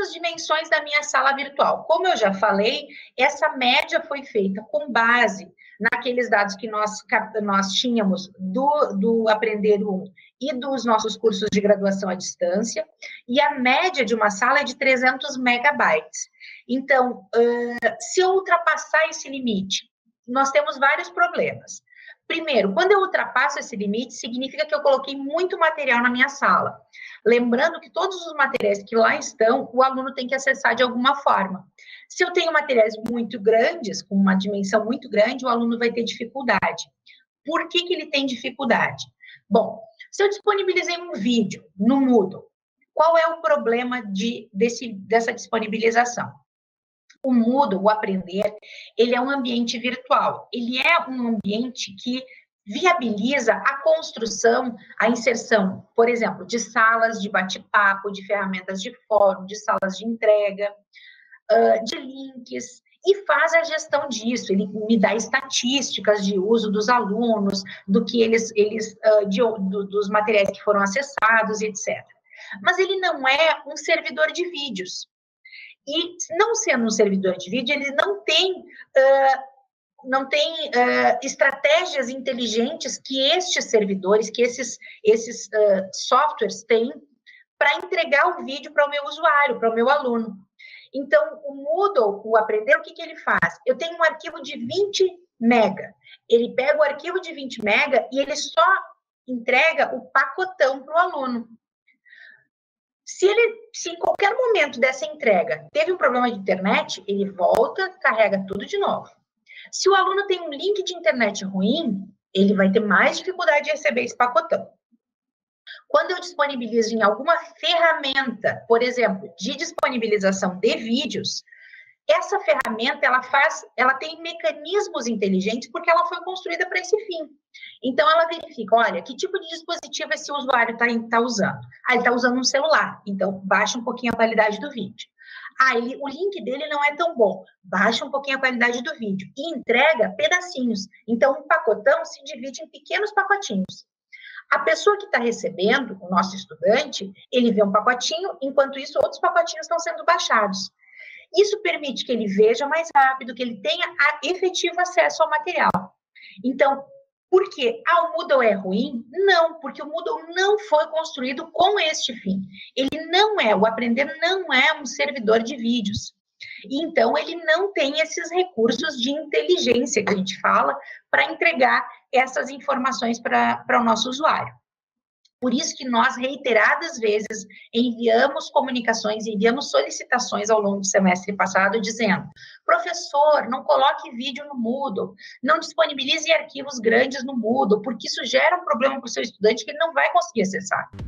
as dimensões da minha sala virtual? Como eu já falei, essa média foi feita com base naqueles dados que nós tínhamos do Aprender 1 e dos nossos cursos de graduação à distância, e a média de uma sala é de 300 megabytes. Então, se eu ultrapassar esse limite, nós temos vários problemas. Primeiro, quando eu ultrapasso esse limite, significa que eu coloquei muito material na minha sala. Lembrando que todos os materiais que lá estão, o aluno tem que acessar de alguma forma. Se eu tenho materiais muito grandes, com uma dimensão muito grande, o aluno vai ter dificuldade. Por que ele tem dificuldade? Bom, se eu disponibilizei um vídeo no Moodle, qual é o problema dessa disponibilização? O Moodle, o Aprender, ele é um ambiente virtual. Ele é um ambiente que viabiliza a construção, a inserção, por exemplo, de salas de bate-papo, de ferramentas de fórum, de salas de entrega, de links, e faz a gestão disso. Ele me dá estatísticas de uso dos alunos, do que dos materiais que foram acessados, etc. Mas ele não é um servidor de vídeos. E, não sendo um servidor de vídeo, ele não tem estratégias inteligentes que estes servidores, que esses softwares têm para entregar o vídeo para o meu usuário, para o meu aluno. Então, o Moodle, o Aprender, o que ele faz? Eu tenho um arquivo de 20 mega. Ele pega o arquivo de 20 mega e ele só entrega o pacotão para o aluno. Se em qualquer momento dessa entrega teve um problema de internet, ele volta, carrega tudo de novo. Se o aluno tem um link de internet ruim, ele vai ter mais dificuldade de receber esse pacotão. Quando eu disponibilizo em alguma ferramenta, por exemplo, de disponibilização de vídeos, essa ferramenta, ela tem mecanismos inteligentes porque ela foi construída para esse fim. Então, ela verifica, olha, que tipo de dispositivo esse usuário está usando? Ele está usando um celular, então baixa um pouquinho a qualidade do vídeo. O link dele não é tão bom, baixa um pouquinho a qualidade do vídeo e entrega pedacinhos. Então, um pacotão se divide em pequenos pacotinhos. A pessoa que está recebendo, o nosso estudante, ele vê um pacotinho, enquanto isso, outros pacotinhos estão sendo baixados. Isso permite que ele veja mais rápido, que ele tenha efetivo acesso ao material. Então, por quê? O Moodle é ruim? Não, porque o Moodle não foi construído com este fim. O Aprender não é um servidor de vídeos. Então, ele não tem esses recursos de inteligência que a gente fala para entregar essas informações para o nosso usuário. Por isso que nós, reiteradas vezes, enviamos comunicações, enviamos solicitações ao longo do semestre passado, dizendo, professor, não coloque vídeo no Moodle, não disponibilize arquivos grandes no Moodle, porque isso gera um problema para o seu estudante que ele não vai conseguir acessar.